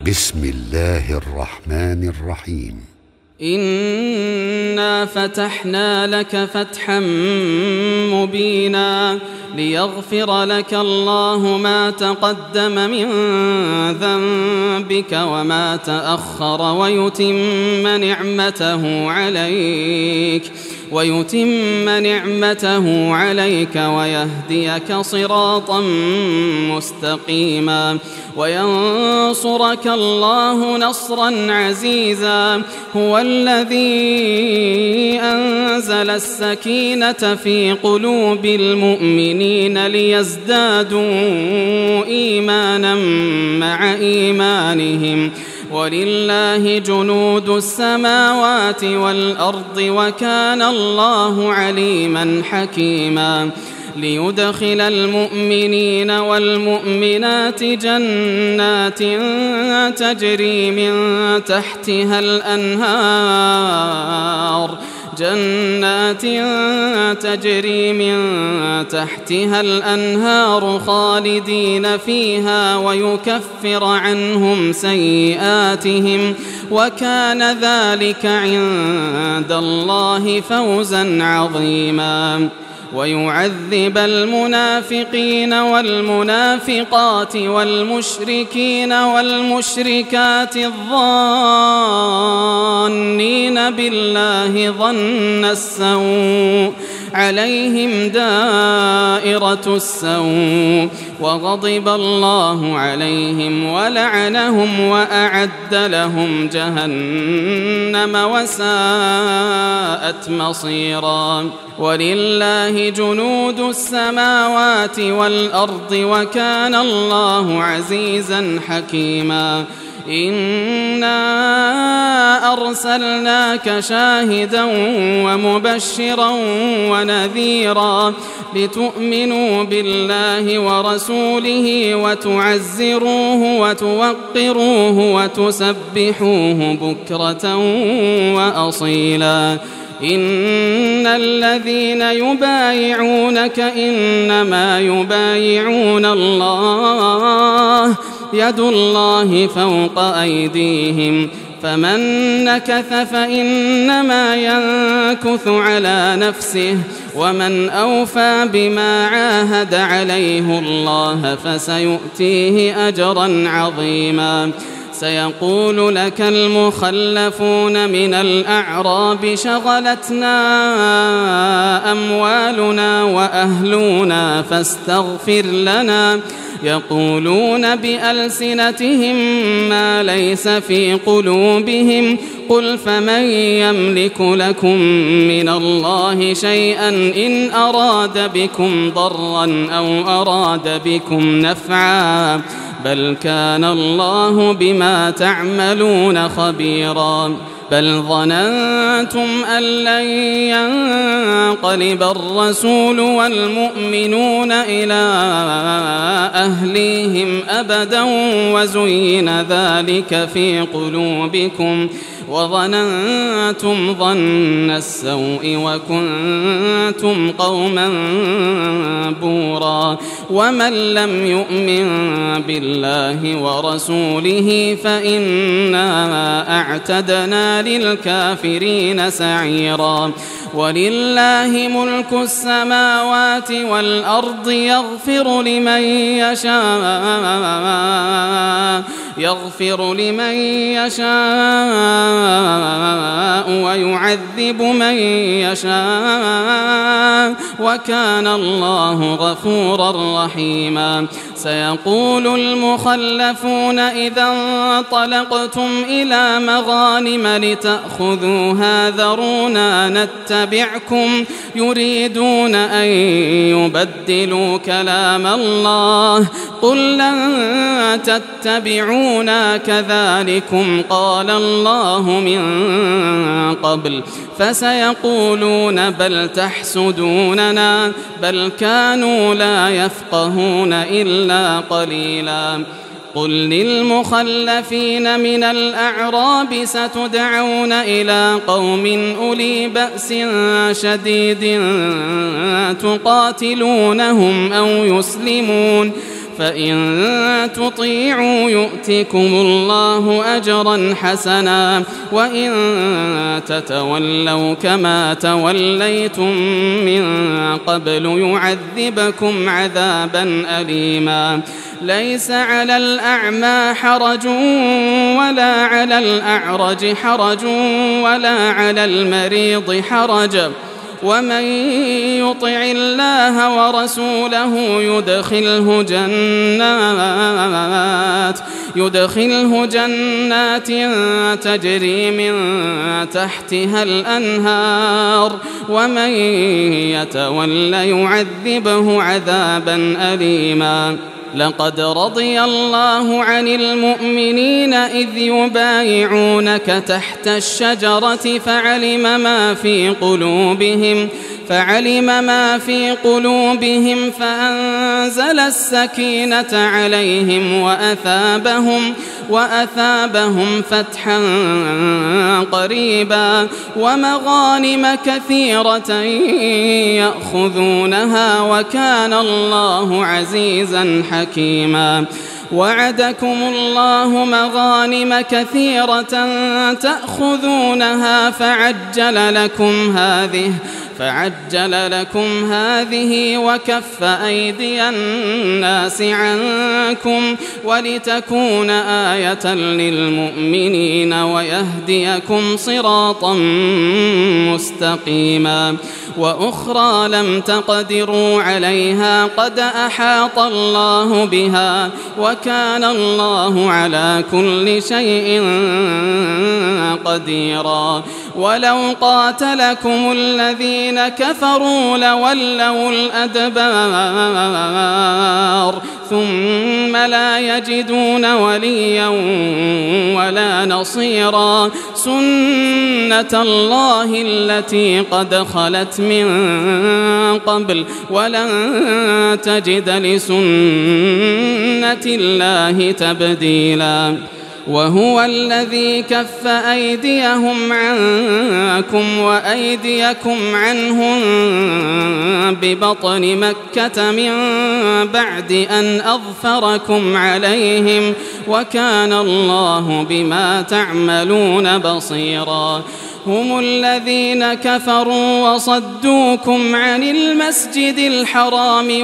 بسم الله الرحمن الرحيم. إنا فتحنا لك فتحا مبينا ليغفر لك الله ما تقدم من ذنبك وما تأخر ويتم نعمته عليك ويهديك صراطا مستقيما وينصرك الله نصرا عزيزا. هو الذي أنزل السكينة في قلوب المؤمنين ليزدادوا إيمانا مع إيمانهم ولله جنود السماوات والأرض وكان الله عليما حكيما. ليدخل المؤمنين والمؤمنات جنات تجري من تحتها الأنهار خالدين فيها ويكفر عنهم سيئاتهم وكان ذلك عند الله فوزا عظيما. ويعذب المنافقين والمنافقات والمشركين والمشركات الظانين بالله ظن السوء عليهم دائرة السوء وغضب الله عليهم ولعنهم وأعد لهم جهنم وساءت مصيرا. ولله جنود السماوات والأرض وكان الله عزيزا حكيما. إنا أرسلناك شاهدا ومبشرا ونذيرا لتؤمنوا بالله ورسوله وتعزروه وتوقروه وتسبحوه بكرة وأصيلا. إن الذين يبايعونك إنما يبايعون الله يد الله فوق أيديهم فمن نكث فإنما ينكث على نفسه ومن أوفى بما عاهد عليه الله فسيؤتيه أجرا عظيما. سيقول لك المخلفون من الأعراب شغلتنا أموالنا وأهلنا فاستغفر لنا يقولون بألسنتهم ما ليس في قلوبهم قل فمن يملك لكم من الله شيئا إن أراد بكم ضرا أو أراد بكم نفعا بل كان الله بما تعملون خبيرا. بل ظننتم أن لن ينقلب الرسول والمؤمنون إلى أهليهم أبدا وزين ذلك في قلوبكم وظننتم ظن السوء وكنتم قوما بورا. ومن لم يؤمن بالله ورسوله فإنا أعتدنا للكافرين سعيرا. ولله ملك السماوات والأرض يغفر لمن يشاء ويعذب من يشاء وكان الله غفورا رحيما. سيقول المخلفون إذا انطلقتم إلى مغانم لتأخذوها ذرونا نتبعكم يريدون أن يبدلوا كلام الله قل لن تتبعونا كذلكم قال الله من قبل فسيقولون بل تحسدوننا بل كانوا لا يفقهون إلا قليلا. قل للمخلفين من الأعراب ستدعون إلى قوم أولي بأس شديد تقاتلونهم أو يسلمون فإن تطيعوا يؤتكم الله أجرا حسنا وإن تتولوا كما توليتم من قبل يعذبكم عذابا أليما ليس على الأعمى حرج ولا على الأعرج حرج ولا على المريض حرج ومن يطع الله ورسوله يدخله جنات تجري من تحتها الأنهار ومن يتول يعذبه عذابا أليما لقد رضي الله عن المؤمنين إذ يبايعونك تحت الشجرة فعلم ما في قلوبهم فأنزل السكينة عليهم وأثابهم فتحا قريبا ومغانم كثيرة يأخذونها وكان الله عزيزا حكيما وعدكم الله مغانم كثيرة تأخذونها فعجل لكم هذه وكف أيدي الناس عنكم ولتكون آية للمؤمنين ويهديكم صراطا مستقيما وأخرى لم تقدروا عليها قد أحاط الله بها وكان الله على كل شيء قديرا ولو قاتلكم الذين كفروا لولوا الأدبار ثم لا يجدون وليا ولا نصيرا سنة الله التي قد خلت من قبل ولن تجد لسنة الله تبديلا وهو الذي كف أيديهم عنكم وأيديكم عنهم ببطن مكة من بعد أن أظفركم عليهم وكان الله بما تعملون بصيرا هم الذين كفروا وصدوكم عن المسجد الحرام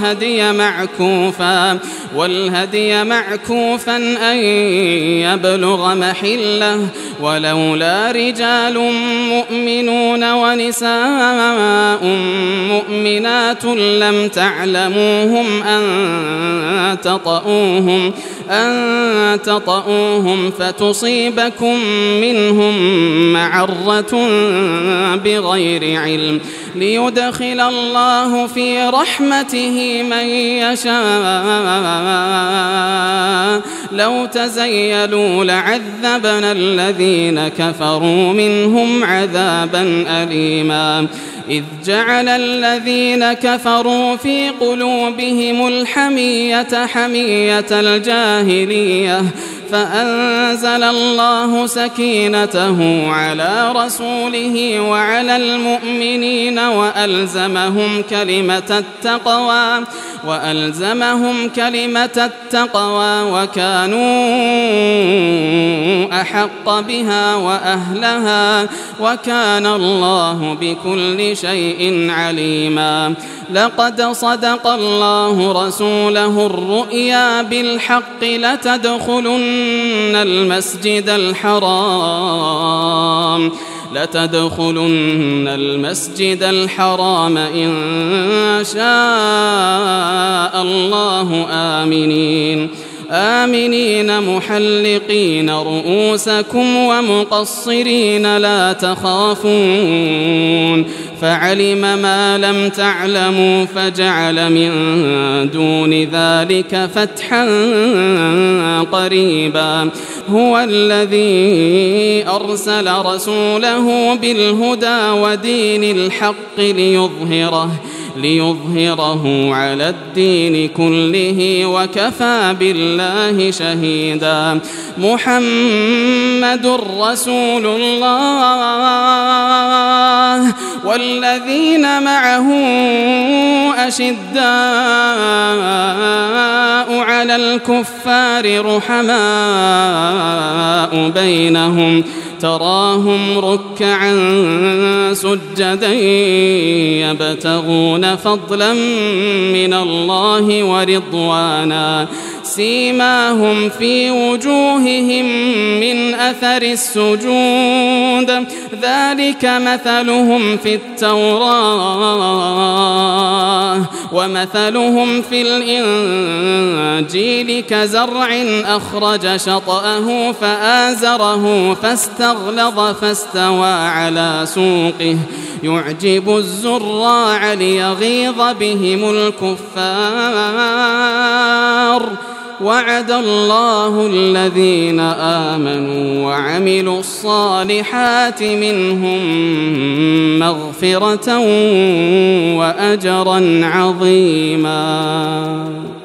والهدي معكوفا أن يبلغ محله ولولا رجال مؤمنون ونساء مؤمنات لم تعلموهم أن تطؤوهم فتصيبكم منهم معرة بغير علم ليدخل الله في رحمته من يشاء لو تزيلوا لعذبنا الذين كفروا منهم عذابا أليما إذ جعل الذين كفروا في قلوبهم الحمية حمية الجاهلية فأنزل الله سكينته على رسوله وعلى المؤمنين وألزمهم كلمة التقوى وكانوا أحق بها وأهلها وكان الله بكل شيء عليما لقد صدق الله رسوله الرؤيا بالحق لتدخلن المسجد الحرام إن شاء الله آمنين محلقين رؤوسكم ومقصرين لا تخافون فعلم ما لم تعلموا فجعل من دون ذلك فتحا قريبا هو الذي أرسل رسوله بالهدى ودين الحق ليظهره على الدين كله وكفى بالله شهيدا. محمد رسول الله والذين معه أشداء على الكفار رحماء بينهم تراهم ركعا سجدا يبتغون فضلا من الله ورضوانا سيماهم في وجوههم من أثر السجود ذلك مثلهم في التوراة ومثلهم في الإنجيل كزرع أخرج شطأه فآزره فاستغلظ فاستوى على سوقه يعجب الزراع ليغيظ بهم الكفار. وعد الله الذين آمنوا وعملوا الصالحات منهم مغفرة وأجرا عظيما.